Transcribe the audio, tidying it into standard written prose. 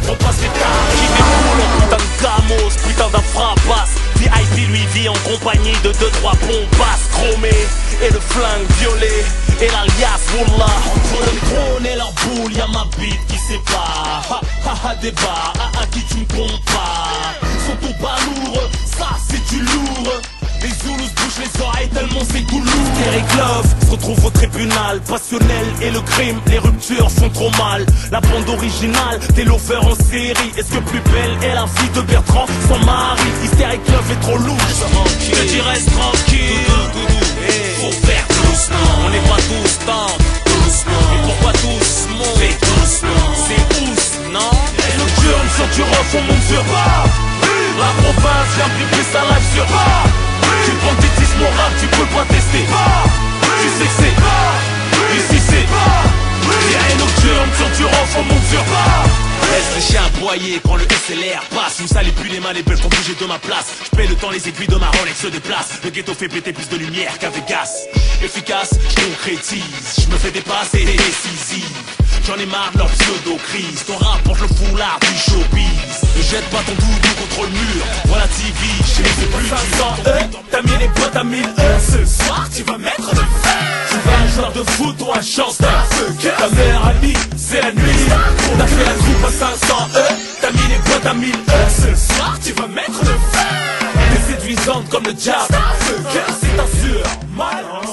On passe les temps qui déboulent en putain de gamos, putain d'un fracasse. VIP lui vit en compagnie de 2-3 bombasses chromées et le flingue violet et l'alias Wallah. Entre le trône et leur boule, y'a ma bite qui sépare. Ha ha ha débat, à qui tu me compares. Sont au bas lourd, ça c'est du lourd. Les Zoulous se bouchent les oreilles tellement c'est tout lourd. Eric Love se retrouve au tribunal. Passionnel et le crime, les ruptures font trop mal. La bande originale, des lovers en série. Est-ce que plus belle est la vie de Bertrand, son mari? Hystérique Love est trop louche. Je te dis reste tranquille. Faut faire doucement. On n'est pas tous temps. Doucement. Et pourquoi doucement? Fais doucement. C'est ouf, non? Et nocturne sur du ref, on monte sur bas. La province vient briller sa life sur bas. Tu banditisme moral, tu peux pas tester. Tu sais que c'est ici c'est y'a une nocturne sur du ref, on monte sur bas. Laisse les chiens aboyer quand le SLR passe. Me salit plus les mains, les belles font bouger de ma place. J'paie le temps, les aiguilles de ma Rolex se déplacent. Le ghetto fait péter plus de lumière qu'à Vegas. Efficace, j'concrétise, j'me fais dépasser des décisives. J'en ai marre de leur pseudo-crise. Ton rap porte le foulard du showbiz. Ne jette pas ton doudou contre le mur. Voilà TV, j'ai les plus 500 t'as mis les boîtes à 1000 ce soir tu vas mettre le feu. Tu vas un joueur de foot ou un chanteur. Ta mère a dit c'est la nuit. On a fait la troupe à 500 t'as mis les boîtes à 1000 ce soir tu vas mettre le feu. T'es séduisante comme le diable. C'est un sûr mal.